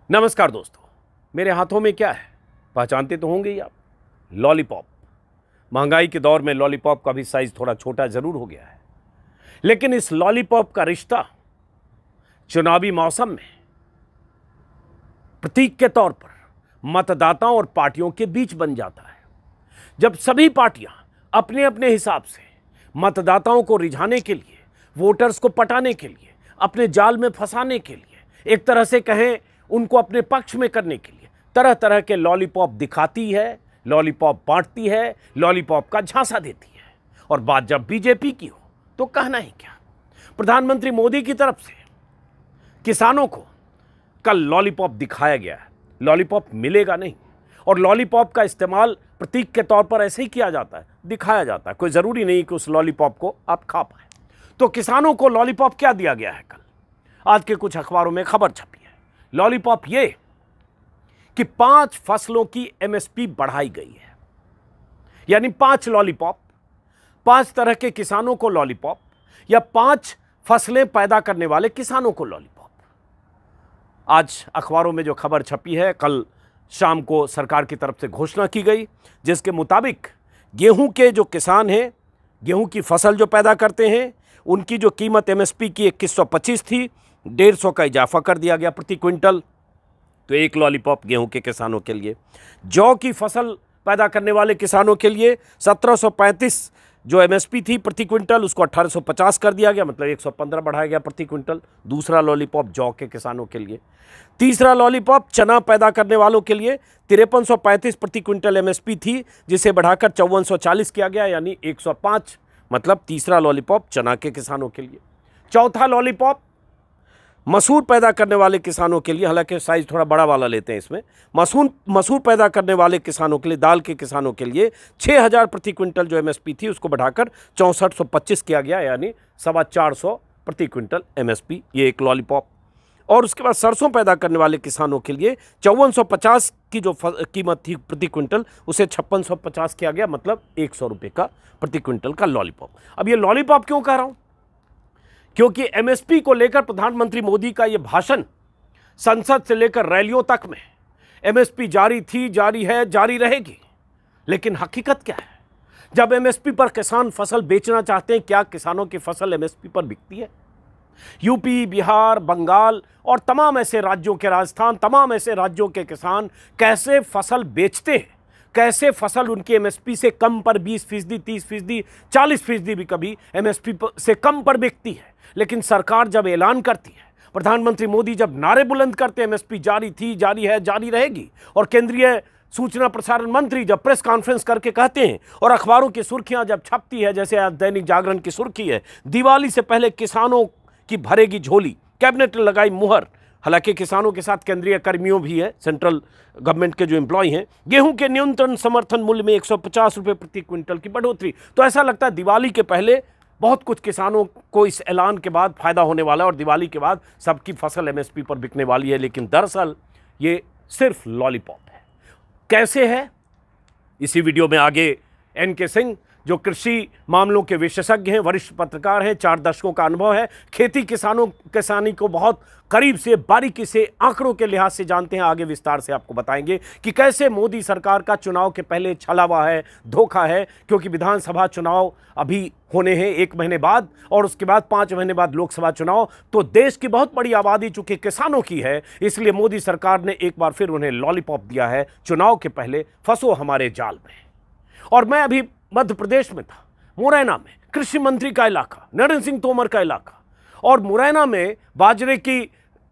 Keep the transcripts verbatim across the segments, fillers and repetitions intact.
नमस्कार दोस्तों, मेरे हाथों में क्या है पहचानते तो होंगे ही आप। लॉलीपॉप। महंगाई के दौर में लॉलीपॉप का भी साइज थोड़ा छोटा जरूर हो गया है, लेकिन इस लॉलीपॉप का रिश्ता चुनावी मौसम में प्रतीक के तौर पर मतदाताओं और पार्टियों के बीच बन जाता है। जब सभी पार्टियां अपने अपने हिसाब से मतदाताओं को रिझाने के लिए, वोटर्स को पटाने के लिए, अपने जाल में फंसाने के लिए, एक तरह से कहें उनको अपने पक्ष में करने के लिए तरह तरह के लॉलीपॉप दिखाती है, लॉलीपॉप बांटती है, लॉलीपॉप का झांसा देती है। और बात जब बीजेपी की हो तो कहना ही क्या। प्रधानमंत्री मोदी की तरफ से किसानों को कल लॉलीपॉप दिखाया गया है। लॉलीपॉप मिलेगा नहीं, और लॉलीपॉप का इस्तेमाल प्रतीक के तौर पर ऐसे ही किया जाता है, दिखाया जाता है। कोई ज़रूरी नहीं कि उस लॉलीपॉप को आप खा पाए। तो किसानों को लॉलीपॉप क्या दिया गया है? कल आज के कुछ अखबारों में खबर छपी है। लॉलीपॉप ये कि पांच फसलों की एमएसपी बढ़ाई गई है, यानी पांच लॉलीपॉप, पांच तरह के किसानों को लॉलीपॉप, या पांच फसलें पैदा करने वाले किसानों को लॉलीपॉप। आज अखबारों में जो खबर छपी है, कल शाम को सरकार की तरफ से घोषणा की गई, जिसके मुताबिक गेहूं के जो किसान हैं, गेहूं की फसल जो पैदा करते हैं, उनकी जो कीमत एमएसपी की इक्कीस सौ पच्चीस थी, डेढ़ सौ का इजाफा कर दिया गया प्रति क्विंटल। तो एक लॉलीपॉप गेहूं के किसानों के लिए। जौ की फसल पैदा करने वाले किसानों के लिए सत्रह सौ पैंतीस जो एमएसपी थी प्रति क्विंटल, उसको अठारह सौ पचास कर दिया गया, मतलब एक सौ पंद्रह बढ़ाया गया प्रति क्विंटल। दूसरा लॉलीपॉप जौ के किसानों के लिए। तीसरा लॉलीपॉप चना पैदा करने वालों के लिए तिरपन सौ पैंतीस प्रति क्विंटल एमएसपी थी, जिसे बढ़ाकर चौवन सौ चालीस किया गया, यानी एक सौ पाँच, मतलब तीसरा लॉलीपॉप चना के किसानों के लिए। चौथा लॉलीपॉप मसूर पैदा करने वाले किसानों के लिए, हालांकि साइज थोड़ा बड़ा वाला लेते हैं इसमें। मसूर मसूर पैदा करने वाले किसानों के लिए, दाल के किसानों के लिए छः हज़ार प्रति क्विंटल जो एमएसपी थी, उसको बढ़ाकर चौंसठ सौ पच्चीस किया गया, यानी सवा चार सौ प्रति क्विंटल एमएसपी, ये एक लॉलीपॉप। और उसके बाद सरसों पैदा करने वाले किसानों के लिए चौवन सौ पचास की जो कीमत थी प्रति क्विंटल, उसे छप्पन सौ पचास किया गया, मतलब एक सौ रुपये का प्रति क्विंटल का लॉलीपॉप। अब ये लॉलीपॉप क्यों कह रहा हूँ? क्योंकि एमएसपी को लेकर प्रधानमंत्री मोदी का यह भाषण संसद से लेकर रैलियों तक में एमएसपी जारी थी, जारी है, जारी रहेगी। लेकिन हकीकत क्या है? जब एमएसपी पर किसान फसल बेचना चाहते हैं, क्या किसानों की फसल एमएसपी पर बिकती है? यूपी, बिहार, बंगाल और तमाम ऐसे राज्यों के, राजस्थान, तमाम ऐसे राज्यों के किसान कैसे फसल बेचते हैं, कैसे फसल उनकी एमएसपी से कम पर बीस फीसदी, तीस फीसदी, चालीस फीसदी भी कभी एमएसपी से कम पर बिकती है। लेकिन सरकार जब ऐलान करती है, प्रधानमंत्री मोदी जब नारे बुलंद करते हैं एमएसपी जारी थी, जारी है, जारी रहेगी, और केंद्रीय सूचना प्रसारण मंत्री जब प्रेस कॉन्फ्रेंस करके कहते हैं, और अखबारों की सुर्खियां जब छपती है, जैसे आज दैनिक जागरण की सुर्खी है, दिवाली से पहले किसानों की भरेगी झोली, कैबिनेट ने लगाई मुहर। हालांकि किसानों के साथ केंद्रीय कर्मियों भी है, सेंट्रल गवर्नमेंट के जो एम्प्लॉय हैं। गेहूं के न्यूनतम समर्थन मूल्य में एक सौ पचास रुपये प्रति क्विंटल की बढ़ोतरी। तो ऐसा लगता है दिवाली के पहले बहुत कुछ किसानों को इस ऐलान के बाद फायदा होने वाला है, और दिवाली के बाद सबकी फसल एमएसपी पर बिकने वाली है। लेकिन दरअसल ये सिर्फ लॉलीपॉप है। कैसे है? इसी वीडियो में आगे एन के सिंह, जो कृषि मामलों के विशेषज्ञ हैं, वरिष्ठ पत्रकार हैं, चार दशकों का अनुभव है, खेती किसानों किसानी को बहुत करीब से, बारीकी से, आंकड़ों के लिहाज से जानते हैं, आगे विस्तार से आपको बताएंगे कि कैसे मोदी सरकार का चुनाव के पहले छलावा है, धोखा है। क्योंकि विधानसभा चुनाव अभी होने हैं एक महीने बाद, और उसके बाद पाँच महीने बाद लोकसभा चुनाव। तो देश की बहुत बड़ी आबादी चूंकि किसानों की है, इसलिए मोदी सरकार ने एक बार फिर उन्हें लॉलीपॉप दिया है, चुनाव के पहले फंसो हमारे जाल में। और मैं अभी मध्य प्रदेश में था, मुरैना में, कृषि मंत्री का इलाका, नरेंद्र सिंह तोमर का इलाका, और मुरैना में बाजरे की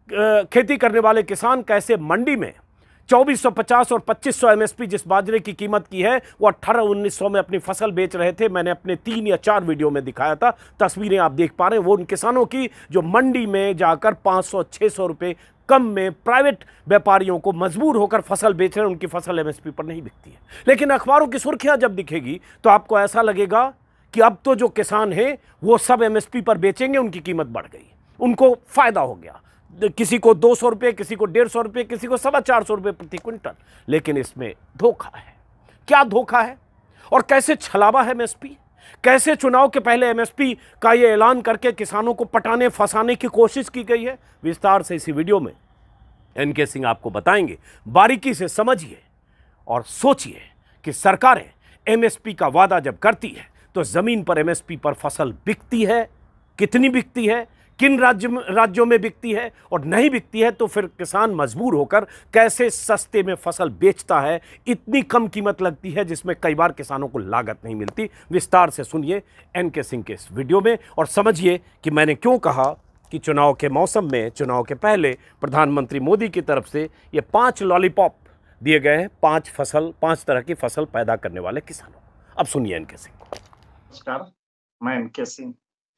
खेती करने वाले किसान कैसे मंडी में चौबीस सौ पचास और पच्चीस सौ एमएसपी जिस बाजरे की कीमत की है, वो अठारह उन्नीस सौ में अपनी फसल बेच रहे थे। मैंने अपने तीन या चार वीडियो में दिखाया था, तस्वीरें आप देख पा रहे हैं वो उन किसानों की जो मंडी में जाकर पाँच सौ छः सौ रुपये कम में प्राइवेट व्यापारियों को मजबूर होकर फसल बेच रहे हैं, उनकी फसल एमएसपी पर नहीं बिकती है। लेकिन अखबारों की सुर्खियां जब दिखेगी तो आपको ऐसा लगेगा कि अब तो जो किसान हैं वो सब एमएसपी पर बेचेंगे, उनकी कीमत बढ़ गई, उनको फायदा हो गया। किसी को दो सौ रुपये, किसी को डेढ़ सौ रुपये, किसी को सवा चार सौ रुपये प्रति क्विंटल। लेकिन इसमें धोखा है। क्या धोखा है और कैसे छलावा है एमएसपी? कैसे चुनाव के पहले एमएसपी का ये ऐलान करके किसानों को पटाने फंसाने की कोशिश की गई है? विस्तार से इसी वीडियो में एनके सिंह आपको बताएंगे। बारीकी से समझिए और सोचिए कि सरकारें एमएसपी का वादा जब करती है तो जमीन पर एमएसपी पर फसल बिकती है, कितनी बिकती है, किन राज्य में राज्यों में बिकती है, और नहीं बिकती है तो फिर किसान मजबूर होकर कैसे सस्ते में फसल बेचता है। इतनी कम कीमत लगती है जिसमें कई बार किसानों को लागत नहीं मिलती। विस्तार से सुनिए एनके सिंह के इस वीडियो में और समझिए कि मैंने क्यों कहा कि चुनाव के मौसम में, चुनाव के पहले प्रधानमंत्री मोदी की तरफ से ये पांच लॉलीपॉप दिए गए हैं पांच फसल पांच तरह की फसल पैदा करने वाले किसानों को। अब सुनिए एनके सिंह को। नमस्कार, मैं एनके सिंह।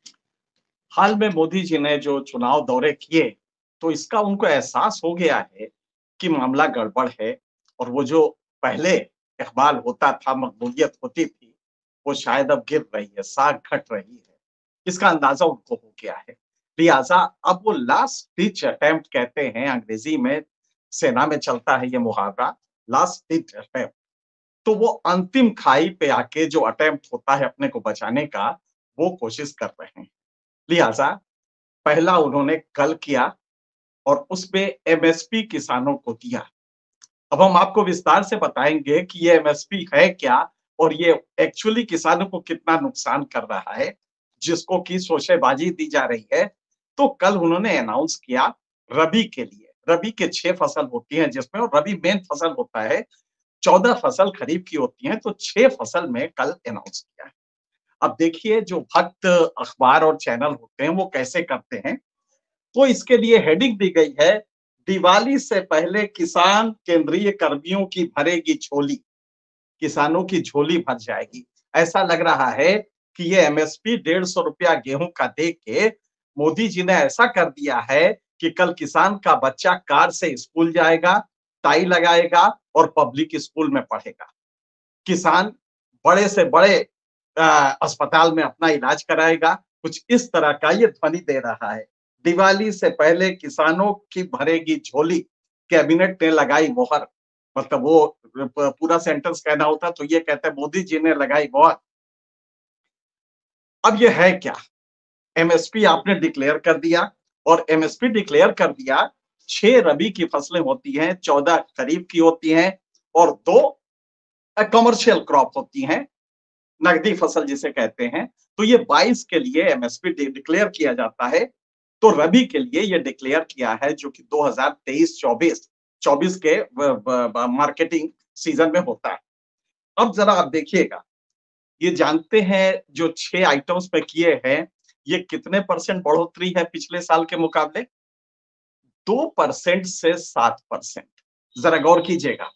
हाल में मोदी जी ने जो चुनाव दौरे किए तो इसका उनको एहसास हो गया है कि मामला गड़बड़ है और वो जो पहले इकबाल होता था, मकबूलियत होती थी, वो शायद अब गिर रही है, साख घट रही है। इसका अंदाजा उनको हो गया है। लिहाजा अब वो लास्ट डिच अटेम्प्ट कहते हैं, अंग्रेजी में सेना में चलता है ये मुहावरा, लास्ट डिच अटेम्प्ट। तो वो अंतिम खाई पे आके जो अटेम्प्ट होता है अपने को बचाने का, वो कोशिश कर रहे हैं। लिहाजा पहला उन्होंने कल किया और उसपे एमएसपी किसानों को दिया। अब हम आपको विस्तार से बताएंगे कि ये एमएसपी है क्या और ये एक्चुअली किसानों को कितना नुकसान कर रहा है, जिसको की शोषेबाजी दी जा रही है। तो कल उन्होंने अनाउंस किया रबी के लिए, रबी के छह फसल होती हैं जिसमें, और रबी मेन फसल होता है, चौदह फसल खरीफ की होती हैं, तो छह फसल में कल अनाउंस किया है। अब देखिए जो भक्त अखबार और चैनल होते हैं वो कैसे करते हैं। तो इसके लिए हेडिंग दी गई है, दिवाली से पहले किसान केंद्रीय कर्मियों की भरेगी झोली, किसानों की झोली भर जाएगी। ऐसा लग रहा है कि ये एमएसपी डेढ़ सौ रुपया गेहूं का दे के मोदी जी ने ऐसा कर दिया है कि कल किसान का बच्चा कार से स्कूल जाएगा, टाई लगाएगा और पब्लिक स्कूल में पढ़ेगा। किसान बड़े से बड़े अस्पताल में अपना इलाज कराएगा। कुछ इस तरह का ये ध्वनि दे रहा है। दिवाली से पहले किसानों की भरेगी झोली, कैबिनेट ने लगाई मोहर। मतलब वो पूरा सेंटेंस कहना होता तो ये कहते मोदी जी ने लगाई मोहर। अब ये है क्या? एमएसपी आपने डिक्लेयर कर दिया और एमएसपी डिक्लेयर कर दिया। छह रबी की फसलें होती हैं, चौदह खरीफ की होती हैं और दो कमर्शियल क्रॉप होती हैं, नकदी फसल जिसे कहते हैं। तो ये बाईस के लिए एमएसपी डिक्लेयर किया जाता है। तो रबी के लिए ये डिक्लेयर किया है जो कि दो हज़ार तेईस चौबीस चौबीस के मार्केटिंग सीजन में होता है। अब जरा आप देखिएगा, ये जानते हैं जो छह आइटम्स पे किए हैं ये कितने परसेंट बढ़ोतरी है पिछले साल के मुकाबले? दो परसेंट से सात परसेंट। जरा गौर कीजिएगा,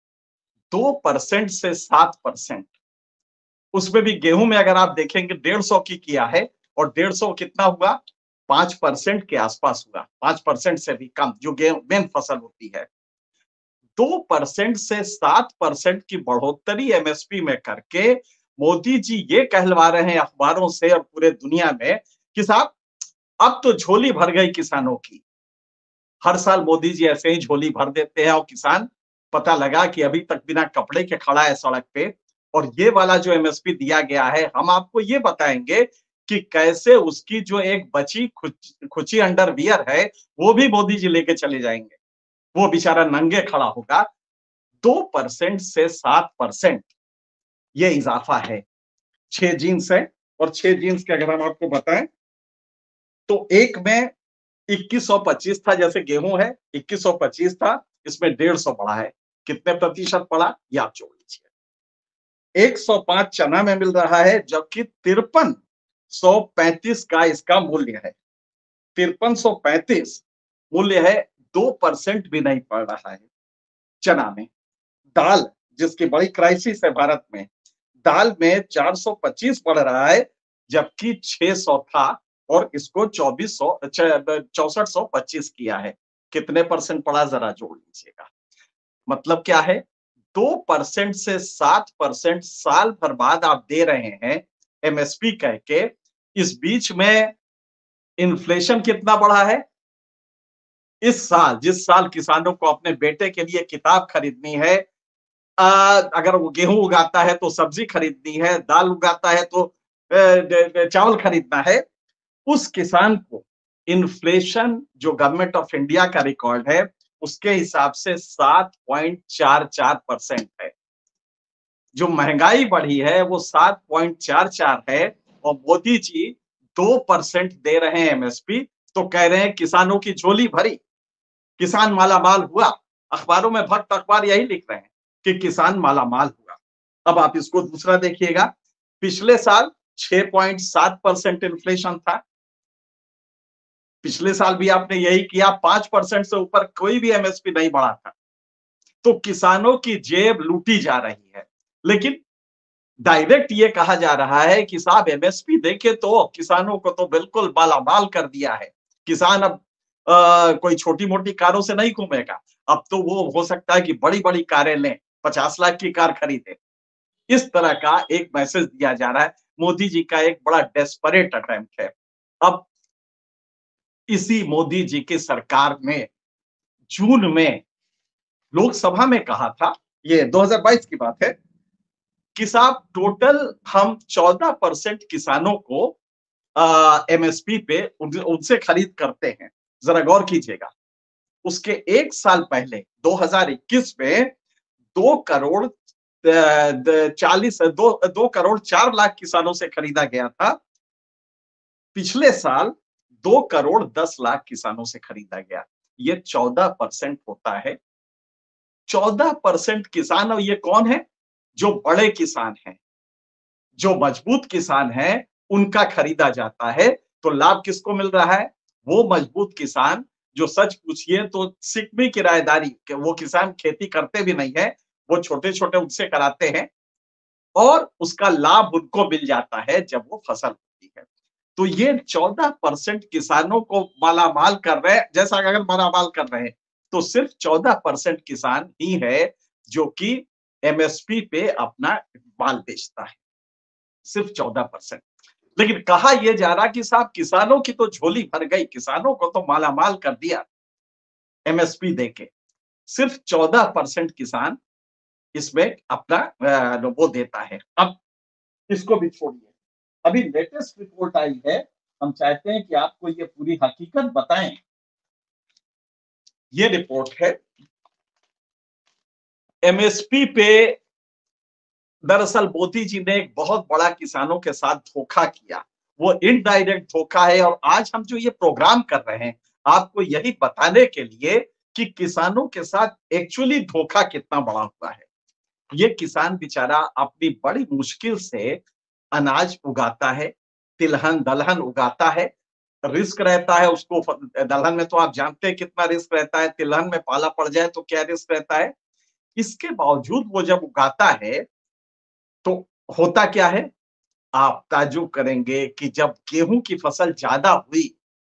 दो परसेंट से सात परसेंट। उसमें भी गेहूं में अगर आप देखेंगे डेढ़ सौ की किया है और डेढ़ सौ कितना हुआ? पांच परसेंट के आसपास हुआ, पांच परसेंट से भी कम जो गेहूं मेन फसल होती है। दो परसेंट से सात परसेंट की बढ़ोतरी एमएसपी में करके मोदी जी ये कहलवा रहे हैं अखबारों से और पूरे दुनिया में कि साहब अब तो झोली भर गई किसानों की। हर साल मोदी जी ऐसे ही झोली भर देते हैं और किसान पता लगा कि अभी तक बिना कपड़े के खड़ा है सड़क पे। और ये वाला जो एमएसपी दिया गया है, हम आपको ये बताएंगे कि कैसे उसकी जो एक बची खुची अंडरवियर है वो भी मोदी जी लेके चले जाएंगे। वो बेचारा नंगे खड़ा होगा। दो परसेंट से सात परसेंट ये इजाफा है। छह जीन्स है और छह जीन्स के अगर हम आपको बताएं तो एक में इक्कीस सौ पच्चीस था, जैसे गेहूं है इक्कीस सौ पच्चीस था, इसमें डेढ़ सौ बढ़ा है। कितने प्रतिशत पड़ा ये आप जोड़ लीजिए। एक सौ पांच चना में मिल रहा है जबकि तिरपन सौ पैंतीस का इसका मूल्य है। तिरपन सौ पैंतीस मूल्य है, दो परसेंट भी नहीं पड़ रहा है चना में। दाल जिसकी बड़ी क्राइसिस है भारत में, दाल में चार सौ पच्चीस पड़ रहा है जबकि छह सौ था और इसको चौबीस सौ चौसठ सौ पच्चीस किया है। कितने परसेंट पड़ा जरा जोड़ लीजिएगा। मतलब क्या है? दो परसेंट से सात परसेंट साल भर बाद आप दे रहे हैं एमएसपी कह के। इस बीच में इन्फ्लेशन कितना बढ़ा है? इस साल, जिस साल किसानों को अपने बेटे के लिए किताब खरीदनी है, आ, अगर वो गेहूं उगाता है तो सब्जी खरीदनी है, दाल उगाता है तो चावल खरीदना है, उस किसान को इन्फ्लेशन जो गवर्नमेंट ऑफ इंडिया का रिकॉर्ड है उसके हिसाब से सात पॉइंट चार चार परसेंट है। जो महंगाई बढ़ी है वो सात पॉइंट चार चार है और मोदी जी दो परसेंट दे रहे हैं एमएसपी, तो कह रहे हैं किसानों की झोली भरी, किसान मालामाल हुआ। अखबारों में भक्त अखबार यही लिख रहे हैं कि किसान मालामाल हुआ। अब आप इसको दूसरा देखिएगा, पिछले साल छह पॉइंट सात परसेंट इन्फ्लेशन था। पिछले साल भी आपने यही किया, पांच परसेंट से ऊपर कोई भी एमएसपी नहीं बढ़ा था। तो किसानों की जेब लूटी जा रही है। लेकिन डायरेक्ट ये कहा जा रहा है कि साहब एमएसपी देके तो किसानों को तो बिल्कुल मालामाल कर दिया है। किसान अब आ, कोई छोटी मोटी कारों से नहीं घूमेगा, अब तो वो हो सकता है कि बड़ी बड़ी कारें लें, पचास लाख की कार खरीदे। इस तरह का एक मैसेज दिया जा रहा है। मोदी जी का एक बड़ा डेस्परेट अटेम्प्ट है। अब इसी मोदी जी की सरकार में जून में लोकसभा में कहा था, ये दो हज़ार बाईस की बात है, कि साहब टोटल हम चौदह परसेंट किसानों को एमएसपी पे उन, उनसे खरीद करते हैं। जरा गौर कीजिएगा, उसके एक साल पहले दो हज़ार इक्कीस में दो करोड़ चालीस दो दो करोड़ चार लाख किसानों से खरीदा गया था। पिछले साल दो करोड़ दस लाख किसानों से खरीदा गया। ये चौदह परसेंट होता है। चौदह परसेंट किसान, और ये कौन है? जो बड़े किसान हैं, जो मजबूत किसान हैं, उनका खरीदा जाता है। तो लाभ किसको मिल रहा है? वो मजबूत किसान जो सच पूछिए तो सिकमी किराएदारी, वो किसान खेती करते भी नहीं है, वो छोटे-छोटे उनसे कराते हैं और उसका लाभ उनको मिल जाता है जब वो फसल होती है। तो ये चौदह परसेंट किसानों को मालामाल कर रहे हैं। जैसा अगर मालामाल कर रहे हैं, तो सिर्फ चौदह परसेंट किसान ही है जो कि एमएसपी पे अपना माल बेचता है, सिर्फ चौदह परसेंट। लेकिन कहा यह जा रहा कि साहब किसानों की तो झोली भर गई, किसानों को तो मालामाल कर दिया एमएसपी देके। सिर्फ चौदह परसेंट किसान इसमें अपना वो देता है। अब इसको भी छोड़िए, अभी लेटेस्ट रिपोर्ट आई है, हम चाहते हैं कि आपको ये पूरी हकीकत बताएं। ये रिपोर्ट है एमएसपी पे। दरअसल मोदी जी ने एक बहुत बड़ा किसानों के साथ धोखा किया, वो इनडायरेक्ट धोखा है। और आज हम जो ये प्रोग्राम कर रहे हैं, आपको यही बताने के लिए कि किसानों के साथ एक्चुअली धोखा कितना बड़ा हुआ है। ये किसान बेचारा अपनी बड़ी मुश्किल से अनाज उगाता है, तिलहन दलहन उगाता है, रिस्क रहता है उसको। दलहन में तो आप जानते हैं कितना रिस्क रहता है, तिलहन में पाला पड़ जाए तो क्या रिस्क रहता है। इसके बावजूद वो जब उगाता है तो होता क्या है, आप ताज्जुब करेंगे कि जब गेहूं की फसल ज्यादा हुई,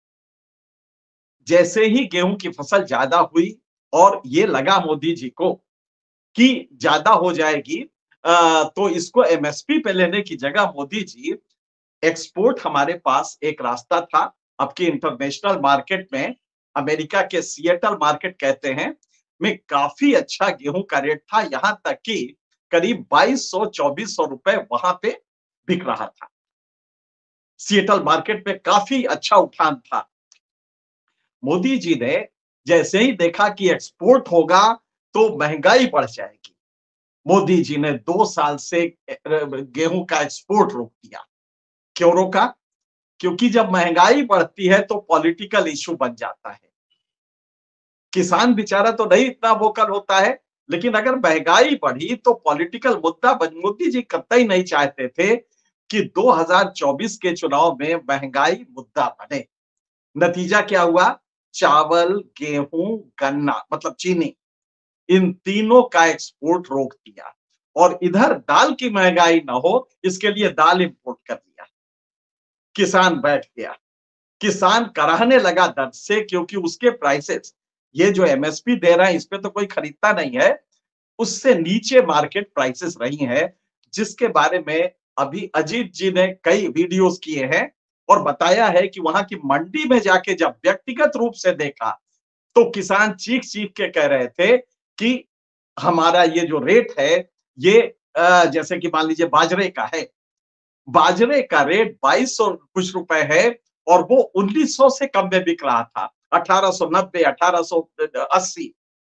जैसे ही गेहूं की फसल ज्यादा हुई और ये लगा मोदी जी को कि ज्यादा हो जाएगी, तो इसको एमएसपी पे लेने की जगह मोदी जी एक्सपोर्ट, हमारे पास एक रास्ता था आपकी इंटरनेशनल मार्केट में, अमेरिका के सिएटल मार्केट कहते हैं, में काफी अच्छा गेहूं का रेट था। यहां तक कि करीब बाईस सौ चौबीस सौ रुपए वहां पे बिक रहा था। सिएटल मार्केट में काफी अच्छा उठान था। मोदी जी ने जैसे ही देखा कि एक्सपोर्ट होगा तो महंगाई बढ़ जाएगी, मोदी जी ने दो साल से गेहूं का एक्सपोर्ट रोक दिया। क्यों रोका? क्योंकि जब महंगाई बढ़ती है तो पॉलिटिकल इश्यू बन जाता है। किसान बेचारा तो नहीं इतना वोकल होता है, लेकिन अगर महंगाई बढ़ी तो पॉलिटिकल मुद्दा बन। मोदी जी कतई नहीं चाहते थे कि दो हज़ार चौबीस के चुनाव में महंगाई मुद्दा बने। नतीजा क्या हुआ? चावल, गेहूं, गन्ना मतलब चीनी, इन तीनों का एक्सपोर्ट रोक दिया। और इधर दाल की महंगाई ना हो इसके लिए दाल इंपोर्ट कर दिया। किसान बैठ गया, किसान कराहने लगा दर्द से, क्योंकि उसके प्राइसेस, ये जो एमएसपी दे रहे हैं इस पे तो कोई खरीदता नहीं है, उससे नीचे मार्केट प्राइसेस रही हैं, जिसके बारे में अभी अजीत जी ने कई वीडियोस किए हैं और बताया है कि वहां की मंडी में जाके जब व्यक्तिगत रूप से देखा तो किसान चीख चीख के कह रहे थे कि हमारा ये जो रेट है, ये जैसे कि मान लीजिए बाजरे का है, बाजरे का रेट बाईस सौ कुछ रुपए है और वो उन्नीस सौ से कम में बिक रहा था, अठारह सौ नब्बे, अठारह सौ अस्सी।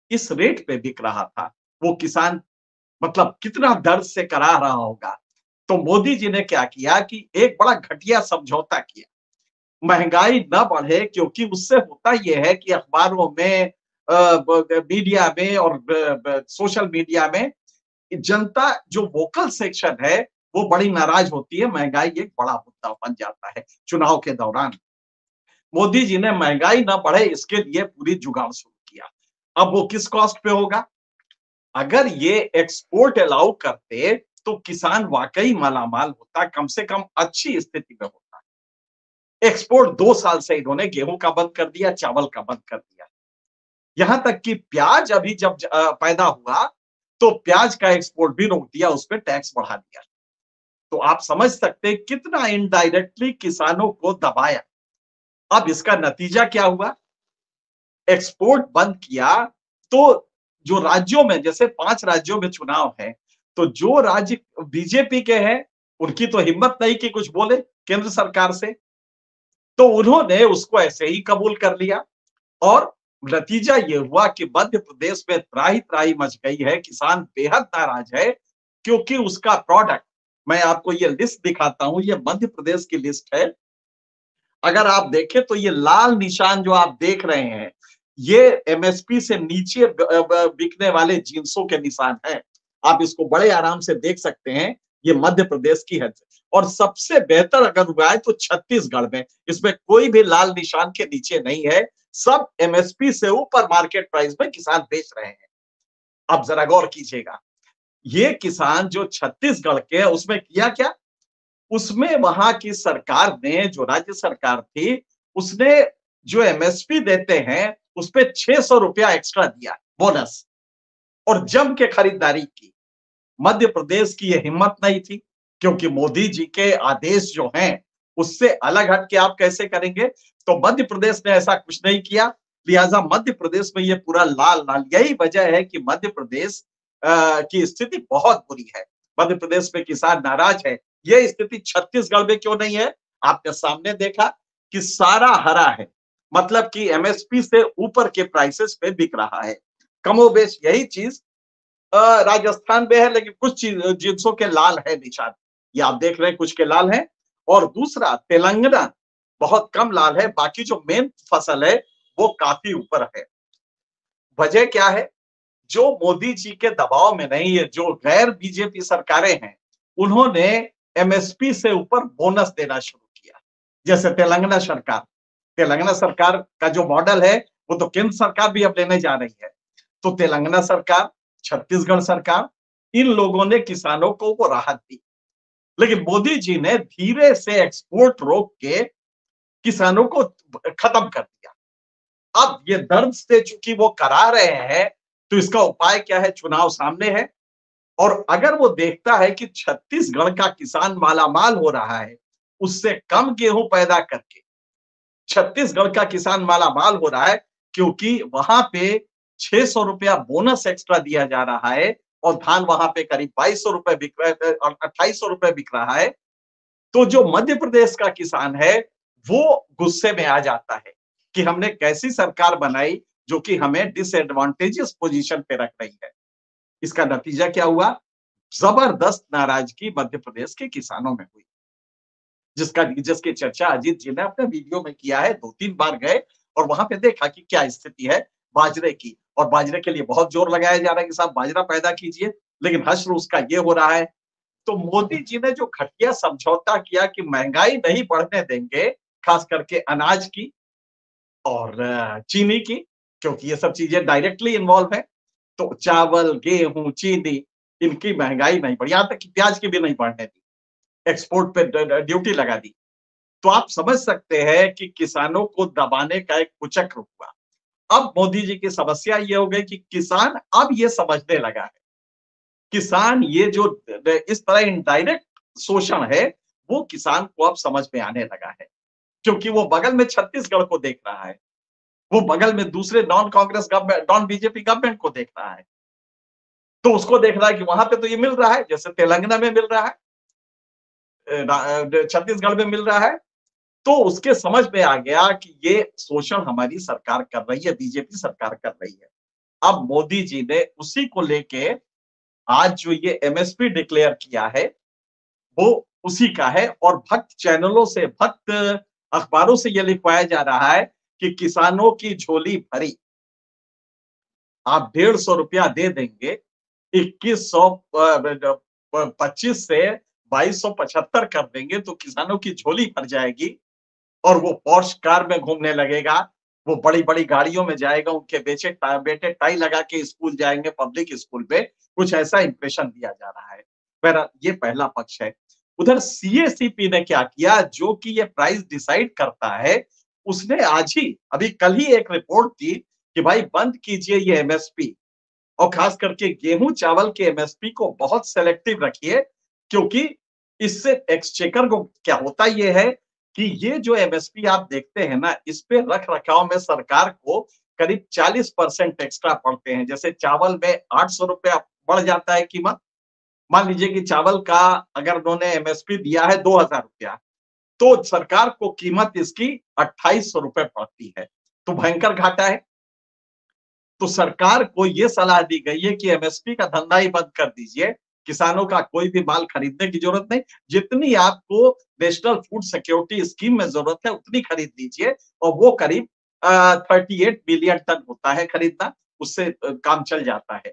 इस रेट पे बिक रहा था, वो किसान मतलब कितना दर्द से करा रहा होगा। तो मोदी जी ने क्या किया कि एक बड़ा घटिया समझौता किया, महंगाई ना बढ़े, क्योंकि उससे होता ये है कि अखबारों में, अ, ब ब मीडिया में और ब ब सोशल मीडिया में जनता जो वोकल सेक्शन है, वो बड़ी नाराज़ होती है, महँगाई एक बड़ा मुद्दा बन जाता है चुनाव के दौरान। मोदी जी ने महँगाई ना बढ़े इसके लिए पूरी जुगाड़ शुरू किया। अब वो किस कॉस्ट पे होगा? अगर ये एक्सपोर्ट अलाउ करते, तो किसान वाक़ई मालामाल होता, कम से कम अच्छी स्थिति में होता। एक्सपोर्ट दो साल से इन्होंने गेहूँ का बंद कर दिया, चावल का बंद कर दिया। यहाँ तक कि प्याज अभी जब ज अ, पैदा हुआ, तो प्याज का एक्सपोर्ट भी रोक दिया, उस पे टैक्स बढ़ा दिया। तो आप समझ सकते हैं कितना इनडायरेक्टली किसानों को दबाया। अब इसका नतीजा क्या हुआ? एक्सपोर्ट बंद किया, तो जो राज्यों में, जैसे पाँच राज्यों में चुनाव है, तो जो राज्य बीजेपी के हैं, उनकी तो हिम्मत नहीं कि कुछ बोले केंद्र सरकार से, तो उन्होंने उसको ऐसे ही कबूल कर लिया। और नतीजा ये हुआ कि मध्य प्रदेश में त्राही-त्राही मच गई है, किसान बेहद नाराज़ है, क्योंकि उसका प्रोडक्ट, मैं आपको ये लिस्ट दिखाता हूँ, ये मध्य प्रदेश की लिस्ट है। अगर आप देखें तो ये लाल निशान जो आप देख रहे हैं, ये एमएसपी से नीचे ब ब बिकने वाले जिन्सों के निशान हैं। आप इसको बड़े आराम से देख सकते हैं, ये मध्य प्रदेश की है। और सबसे बेहतर अगर हुआ है तो छत्तीसगढ़ में, इसमें कोई भी लाल निशान के नीचे नहीं है, सब एमएसपी से ऊपर मार्केट प्राइस में किसान बेच रहे हैं। अब जरा गौर कीजिएगा, ये किसान जो छत्तीसगढ़ के हैं, उसमें किया क्या? उसमें वहां की सरकार ने, जो राज्य सरकार थी, उसने जो एमएसपी देते हैं, उसपे छह सौ रुपया एक्स्ट्रा दिया, बोनस, और जम के खरीदारी की। मध्य प्रदेश की ये हिम्मत नहीं थी, क्योंकि मोदी जी के आदेश जो हैं, उससे अलग हट के आप कैसे करेंगे? तो मध्य प्रदेश ने ऐसा कुछ नहीं किया, लिहाजा मध्य प्रदेश में ये पूरा लाल-लाल, यही वजह है कि मध्य प्रदेश अ, की स्थिति बहुत बुरी है। मध्य प्रदेश में किसान नाराज है। ये स्थिति छत्तीसगढ़ में क्यों नहीं है? आपने सामने देखा कि सारा हरा है, मतलब कि एमएसपी से ऊपर के प्राइसेस पे बिक रहा है। कमोबेश यही चीज़ अ, राजस्थान में है, लेकिन कुछ चीज जिन्सों के लाल है निशान, ये आप देख रहे हैं, कुछ के लाल हैं। और दूसरा तेलंगाना बहुत कम लाल है, बाकी जो मेन फसल है वो काफी ऊपर है। वजह क्या है? जो मोदी जी के दबाव में नहीं है, जो गैर बीजेपी सरकारें हैं, उन्होंने एमएसपी से ऊपर बोनस देना शुरू किया। जैसे तेलंगाना सरकार, तेलंगाना सरकार का जो मॉडल है, वो तो केंद्र सरकार भी अब लेने जा रही है। तो तेलंगाना सरकार, छत्तीसगढ़ सरकार, इन लोगों ने किसानों को वो राहत दी। लेकिन मोदी जी ने धीरे से एक्सपोर्ट रोक के किसानों को खत्म कर दिया। अब ये दर्द से चूंकि वो करा रहे हैं, तो इसका उपाय क्या है? चुनाव सामने है, और अगर वो देखता है कि छत्तीसगढ़ का किसान मालामाल हो रहा है, उससे कम गेहूं पैदा करके छत्तीसगढ़ का किसान मालामाल हो रहा है, क्योंकि वहां पे छह सौ रुपया बोनस एक्स्ट्रा दिया जा रहा है, और धान वहां पे करीब बाईस सौ रुपए बिक रहा है और अट्ठाईस सौ रुपए बिक रहा है। तो जो मध्य प्रदेश का किसान है, वो गुस्से में आ जाता है कि हमने कैसी सरकार बनाई जो कि हमें डिसएडवांटेजेस पोजीशन पे रख रही है। इसका नतीजा क्या हुआ? जबरदस्त नाराजगी मध्य प्रदेश के किसानों में हुई, जिसका जिसकी चर्चा अजीत जी ने अपने वीडियो में किया है। दो तीन बार गए और वहां पे देखा कि क्या स्थिति है बाजरे की, और बाजरे के लिए बहुत जोर लगाया जा रहा है कि साहब बाजरा पैदा कीजिए, लेकिन हश्र उसका ये हो रहा है। तो मोदी जी ने जो घटिया समझौता किया कि महंगाई नहीं बढ़ने देंगे, खास करके अनाज की और अ, चीनी की, क्योंकि ये सब चीजें डायरेक्टली इन्वॉल्व है। तो चावल, गेहूं, चीनी, इनकी महंगाई नहीं बढ़ी, यहां तक कि प्याज की भी नहीं बढ़ने दी, एक्सपोर्ट पे ड- ड- ड्यूटी लगा दी। तो आप समझ सकते हैं कि किसानों को दबाने का एक कुचक्र हुआ। अब मोदी जी की समस्या ये हो गई कि किसान अब ये समझने लगा है, किसान ये जो इस तरह इनडायरेक्ट शोषण है, वो किसान को अब समझ में आने लगा है, क्योंकि वो बगल में छत्तीसगढ़ को देख रहा है, वो बगल में दूसरे non Congress government, non BJP government को देख रहा है। तो उसको देख रहा है कि वहां पे तो ये मिल रहा है, जैसे तेलंगाना में मिल रहा है, छत्तीसगढ़ में मिल रहा है। तो उसके समझ में आ गया कि ये शोषण हमारी सरकार कर रही है, बीजेपी सरकार कर रही है। अब मोदी जी ने उसी को लेके आज जो ये एमएसपी डिक्लेयर किया है वो उसी का है, और भक्त चैनलों से, भक्त अखबारों से ये लिखवाया जा रहा है कि किसानों की झोली भरी, आप डेढ़ सौ रुपया दे देंगे, इक्कीस सौ पच्चीस से बाईस सौ पचहत्तर कर देंगे तो किसानों की झोली भर जाएगी और वो पॉर्श कार में घूमने लगेगा, वो बड़ी-बड़ी गाड़ियों में जाएगा, उनके बेचे बेटे टाई लगा के स्कूल जाएंगे, पब्लिक स्कूल पे, कुछ ऐसा इंप्रेशन दिया जा रहा है। बहरहाल ये पहला पक्ष है। उधर सीएसीपी ने क्या किया, जो कि ये प्राइस डिसाइड करता है, उसने आज ही, अभी कल ही एक रिपोर्ट दी कि भाई बंद कीजिए ये एमएसपी, और खास करके गेहूं चावल के एमएसपी को बहुत सेलेक्टिव रखिए, क्योंकि इससे एक्सचेकर को क्या होता ये है कि ये जो एमएसपी आप देखते हैं ना, इस पे रख रखाव में सरकार को करीब चालीस परसेंट एक्स्ट्रा पड़ते हैं। जैसे चावल में आठ सौ रुपया बढ़ जाता है कीमत, मान लीजिए कि चावल का अगर उन्होंने एमएसपी दिया है दो हजार रुपया, तो सरकार को कीमत इसकी अट्ठाईस सौ रुपए पड़ती है, तो भयंकर घाटा है। तो सरकार को ये सलाह दी गई है कि एमएसपी का धंधा ही बंद कर दीजिए, किसानों का कोई भी माल खरीदने की जरूरत नहीं, जितनी आपको नेशनल फूड सिक्योरिटी स्कीम में जरूरत है उतनी खरीद लीजिए, और वो करीब अड़तीस बिलियन टन होता है खरीदना, उससे अ, काम चल जाता है।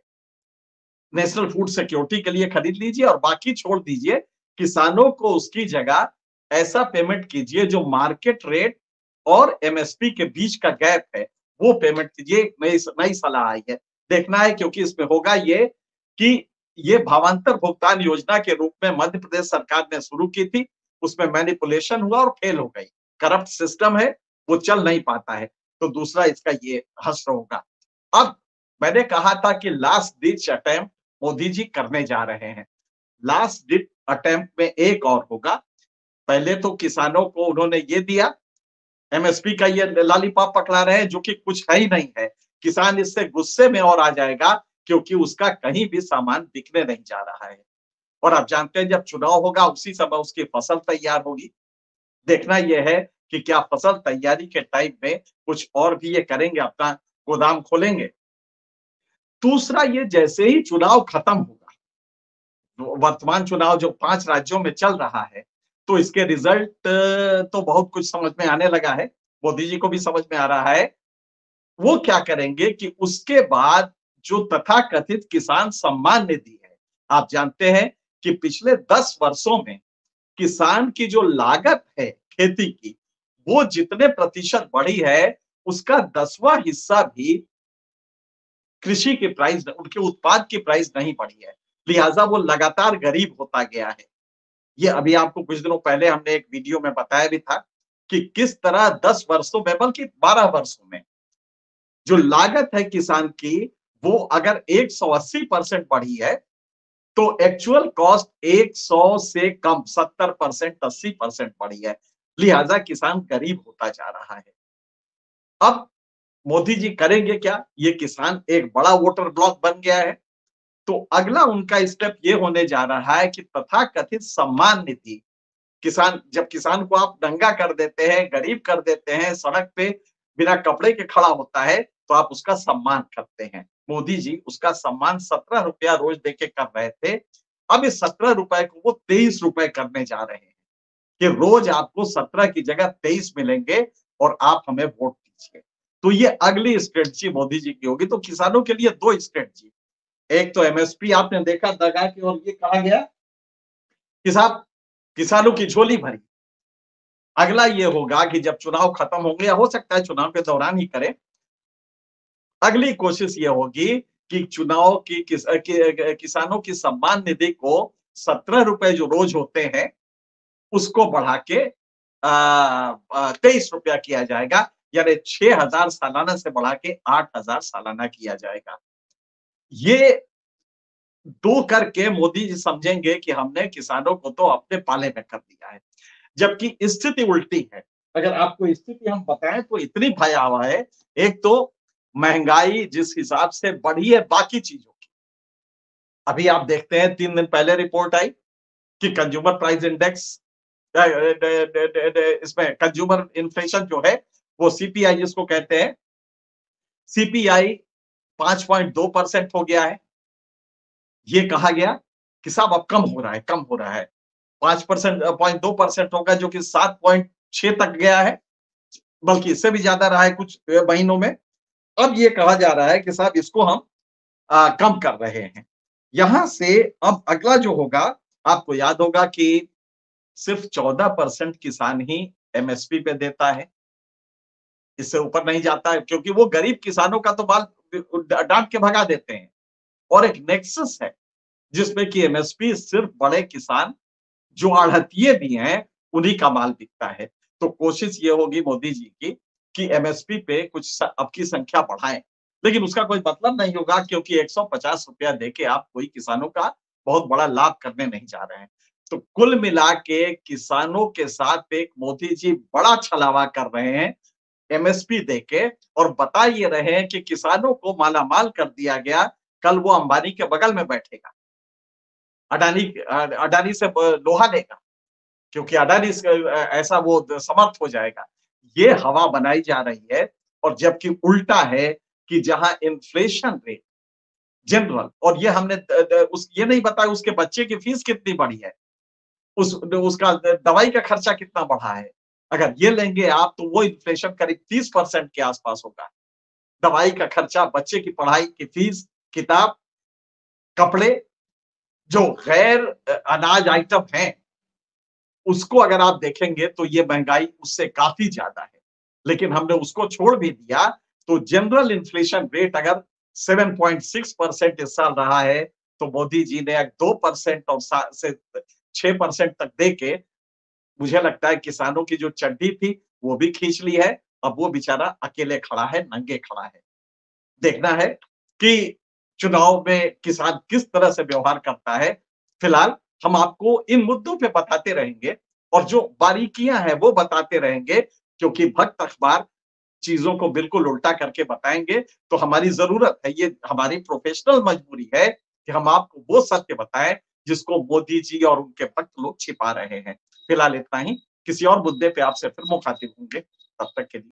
नेशनल फूड सिक्योरिटी के लिए खरीद लीजिए और बाकी छोड़ दीजिए, किसानों को उसकी जगह ऐसा पेमेंट कीजिए जो मार्केट रेट और एमएसपी के बीच का गैप है, वो पेमेंट कीजिए। नई नई सलाह आई है, देखना है, क्योंकि इसमें होगा ये कि ये भावांतर भुगतान योजना के रूप में मध्य प्रदेश सरकार ने शुरू की थी, उसमें मैनिपुलेशन हुआ और फेल हो गई। करप्ट सिस्टम है, वो चल नहीं पाता है, तो दूसरा इसका ये हश्र होगा। अब मैंने कहा था कि last ditch attempt Modi ji करने जा रहे हैं, लास्ट डिच अटेम्प्ट में एक और होगा। पहले तो किसानों को उन्होंने ये दिया, एमएसपी का ये लॉलीपॉप पकड़ा रहे हैं जो कि कुछ है ही नहीं है। किसान इससे गुस्से में और आ जाएगा, क्योंकि उसका कहीं भी सामान बिकने नहीं जा रहा है, और आप जानते हैं जब चुनाव होगा उसी समय उसकी फसल तैयार होगी। देखना यह है कि क्या फसल तैयारी के टाइम में कुछ और भी ये करेंगे, अपना गोदाम खोलेंगे। दूसरा, ये जैसे ही चुनाव खत्म होगा, वर्तमान चुनाव जो पांच राज्यों में चल रहा है, तो इसके रिजल्ट तो बहुत कुछ समझ में आने लगा है, मोदी जी को भी समझ में आ रहा है। वो क्या करेंगे कि उसके बाद जो तथाकथित किसान सम्मान निधि है, आप जानते हैं कि पिछले दस वर्षों में किसान की जो लागत है खेती की, वो जितने प्रतिशत बढ़ी है, उसका दसवां हिस्सा भी कृषि की प्राइस, उनके उत्पाद की प्राइस नहीं बढ़ी है, लिहाजा वो लगातार गरीब होता गया है। ये अभी आपको कुछ दिनों पहले हमने एक वीडियो में बताया भी था कि किस तरह दस वर्षों में, बल्कि बारह वर्षों में जो लागत है किसान की, वो अगर एक सौ अस्सी परसेंट बढ़ी है, तो एक्चुअल कॉस्ट एक सौ से कम सत्तर परसेंट, अस्सी परसेंट बढ़ी है, लिहाजा किसान गरीब होता जा रहा है। अब मोदी जी करेंगे क्या? ये किसान एक बड़ा वोटर ब्लॉक बन गया है, तो अगला उनका स्टेप ये होने जा रहा है कि तथाकथित सम्मान निधि, किसान, जब किसान को आप नंगा कर देते हैं, गरीब कर देते हैं, सड़क पे बिना कपड़े के खड़ा होता है, तो आप उसका सम्मान करते हैं। मोदी जी उसका सम्मान सत्रह रुपया रोज देके कर रहे थे, अब इस सत्रह रुपए को वो तेईस रुपए करने जा रहे हैं कि रोज आपको सत्रह की जगह तेईस मिलेंगे और आप हमें वोट दीजिए। तो ये अगली स्ट्रेटजी मोदी जी की होगी। तो किसानों के लिए दो स्ट्रेटजी, एक तो एमएसपी आपने देखा दगा के, और ये कहा गया कि साहब किसानों की झोली भरी। अगला ये होगा कि जब चुनाव खत्म होंगे, या हो सकता है चुनाव के दौरान ही करें, अगली कोशिश ये होगी कि चुनाव की किस, कि, किसानों की सम्मान निधि को सत्रह रुपए जो रोज होते हैं उसको बढ़ा के तेईस रुपया किया जाएगा, यानी छह हजार सालाना से बढ़ा के आठ हजार सालाना किया जाएगा। ये दो करके मोदी जी समझेंगे कि हमने किसानों को तो अपने पाले में कर दिया है, जबकि स्थिति उल्टी है। अगर आपको स्थिति हम बताएं तो इतनी भयावह है। एक तो महंगाई जिस हिसाब से बढ़ी है बाकी चीजों की, अभी आप देखते हैं तीन दिन पहले रिपोर्ट आई कि कंज्यूमर प्राइस इंडेक्स, इसमें कंज्यूमर इन्फ्लेशन जो है वो सीपीआई जिसको कहते हैं, सीपीआई पाँच पॉइंट दो परसेंट हो गया है। ये कहा गया कि साहब अब कम हो रहा है, कम हो रहा है। पाँच परसेंट अ, पॉइंट दो परसेंट होगा जो कि सात पॉइंट छह तक गया है, बल्कि इससे भी ज़्यादा रहा है कुछ अ, महीनों में। अब ये कहा जा रहा है कि साहब इसको हम अ, कम कर रहे हैं। यहाँ से अब अगला जो होगा, आपको याद होगा कि सिर्फ चौदह परसेंट किसान ही एमएसपी पे देता है। इससे ऊपर नहीं जाता है क्योंकि वो गरीब किसानों का तो माल ड डाँट के भगा देते हैं। और एक नेक्सस है, जिसमें कि एमएसपी सिर्फ बड़े किसान जो आढ़तिये भी हैं, उन्हीं का माल बिकता है। तो कोशिश ये होगी मोदी जी की कि एमएसपी पे कुछ स अब की संख्या बढ़ाएँ। लेकिन उसका कोई मतलब नहीं होगा क्योंकि एक सौ पचास रुपया देके आप कोई किसानों का बहुत बड़ा लाभ करने नहीं जा रहे हैं। तो कुल मिला के किसानों के साथ एक मोदी जी बड़ा छलावा कर रहे हैं, एमएसपी देके और बता ये रहे हैं कि किसानों को मालामाल कर दिया गया, कल वो अंबानी के बगल में बैठेगा। अडानी अ, अडानी से ब लोहा लेगा, क्योंकि अडानी से अ, ऐसा वो द समर्थ हो जाएगा। ये हवा बनाई जा रही है और जबकि उल्टा है कि जहाँ इन्फ्लेशन रेट जनरल और ये हमने द द उस ये नहीं बताया उसके बच्चे की फीस कितनी बढ़ी है। उस उसका द दवाई का खर्चा कितना बढ़ा है। अगर ये लेंगे आप तो वो इन्फ्लेशन करीब तीस परसेंट के आस-पास होगा। दवाई का खर्चा, बच्चे की पढ़ाई की फीस, किताब, कपड़े, जो गैर अ, अनाज आइटम हैं, उसको अगर आप देखेंगे तो ये महँगाई उससे काफ़ी ज़्यादा है। लेकिन हमने उसको छोड़ भी दिया, तो जनरल इन्फ्लेशन रेट अगर सात पॉइंट छह परसेंट इस साल रहा है, तो मोदी जी ने अब दो परसेंट और सा से छह परसेंट तक देके मुझे लगता है किसानों की जो चड्डी थी, वो भी खींच ली है। अब वो बेचारा अकेले खड़ा है, नंगे खड़ा है। देखना है कि चुनाव में किसान किस तरह से व्यवहार करता है। फिलहाल हम आपको इन मुद्दों पे बताते रहेंगे और जो बारीकियां हैं वो बताते रहेंगे क्योंकि भक्त अखबार चीजों को बिल्कुल उल्टा करके बताएंगे तो हमारी जरूरत है, ये हमारी प्रोफेशनल मजबूरी है कि हम आपको वो सत्य बताएं जिसको मोदी जी और उनके भक्त लोग छिपा रहे हैं। फिलहाल इतना ही, किसी और मुद्दे पे आपसे फिर मुखातिब होंगे, तब तक के लिए